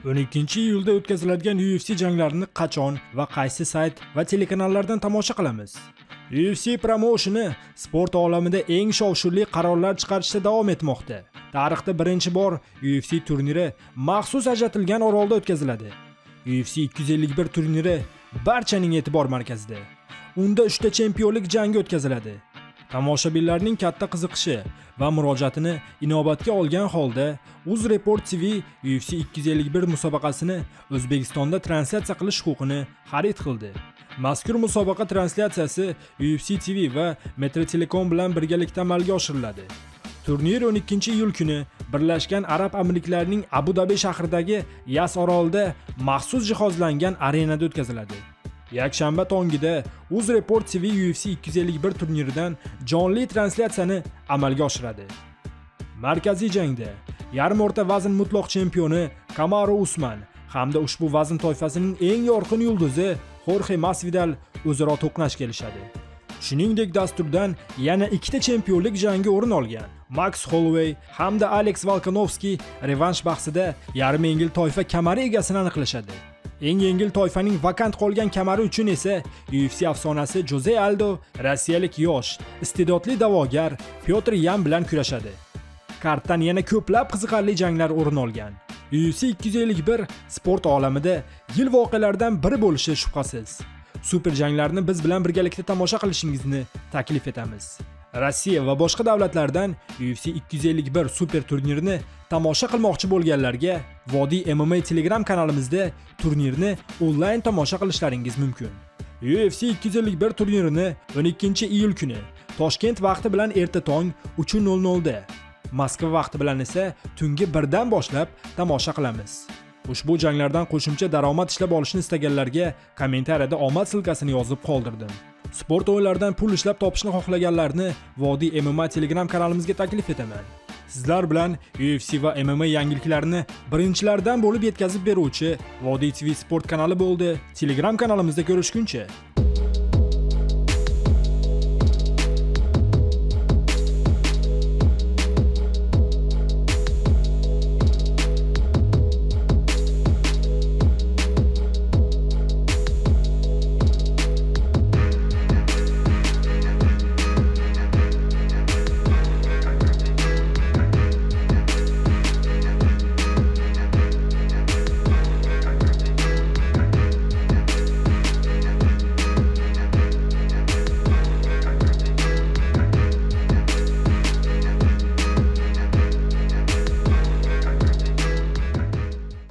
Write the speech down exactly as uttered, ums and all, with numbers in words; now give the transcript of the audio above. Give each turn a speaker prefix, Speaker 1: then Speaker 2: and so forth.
Speaker 1: o'n ikkinchi iyulda o'tkaziladigan U F C janglarini qachon va qaysi sayt va telekanallardan tomosha qilamiz? U F C promosheni sport olamida eng shov-shuvli qarorlar chiqarishda davom etmoqda. Tarixda birinchi bor U F C turniri maxsus ajratilgan orolda o'tkaziladi. U F C ikki yuz ellik bir turniri barchaning e'tibor markazida. Unda uchta chempionlik jangi o'tkaziladi. Tomoshabinlarning katta qiziqishi va murojaatini inobatga olgan holda UzReport T V U F C ikki yuz ellik bir musobaqasini O'zbekistonda translyatsiya qilish huquqini xarid qildi. Mazkur musobaqa translyatsiyasi U F C T V va Metro Telecom bilan birgalikda amalga oshiriladi. Turnir o'n ikkinchi iyul kuni Birlashgan Arab Amirliklarining Abu Dabi shahridagi Yas orolida maxsus jihozlangan arenada o'tkaziladi. Yakshanba tongida UzReport T V U F C ikki yuz ellik bir turniridan jonli translyatsiyani amalga oshiradi. Markaziy jangda yarim o'rta vazn mutloq chempioni Kamaru Usman hamda ushbu vazn toifasining eng yorqin yulduzi Jorge Masvidal o'zaro to'qnash kelishadi. Shuningdek, dasturdan yana ikkita chempionlik jangi o'rin olgan. Max Holloway hamda Alex Volkanovski revansh bahsida yarim yengil toifa kamari egasini aniqlashadi. Eng yengil toifaning vakant qolgan kamari uchun esa U F C afsonasi Jose Aldo rossiyalik yosh, iste'dodli da'vogar Pyotr Yan bilan kurashadi. Kartdan yana ko'plab qiziqarli janglar o'rin olgan. U F C ikki yuz ellik bir sport olamida yil voqealaridan biri bo'lishi shubhasiz. Super janglarni biz bilan birgalikda tomosha qilishingizni taklif etamiz. Rossiya va boshqa davlatlardan U F C ikki yuz ellik bir super turnirini tomosha qilmoqchi bo'lganlarga Vodiy M M A Telegram kanalimizda turnirni onlayn tomosha qilishlaringiz mumkin. U F C ikki yuz ellik bir turnirini o'n ikkinchi iyul kuni Toshkent vaqti bilan erta tong uch nol nol da, Moskva vaqti bilan esa tungi birdan boshlab tomosha qilamiz. Ushbu janglardan qo'shimcha daromad ishlab olishni istaganlarga kommentariyada omad silkasini yozib qoldirdim. Sport o'yinlaridan pul ishlab topishni xohlaganlarni Vodiy M M A Telegram kanalimizga taklif etaman. Sizlar bilan U F C va M M A yangiliklarini birinchilardan bo'lib yetkazib beruvchi Vodiy T V sport kanali bo'ldi. Telegram kanalimizda ko'rishguncha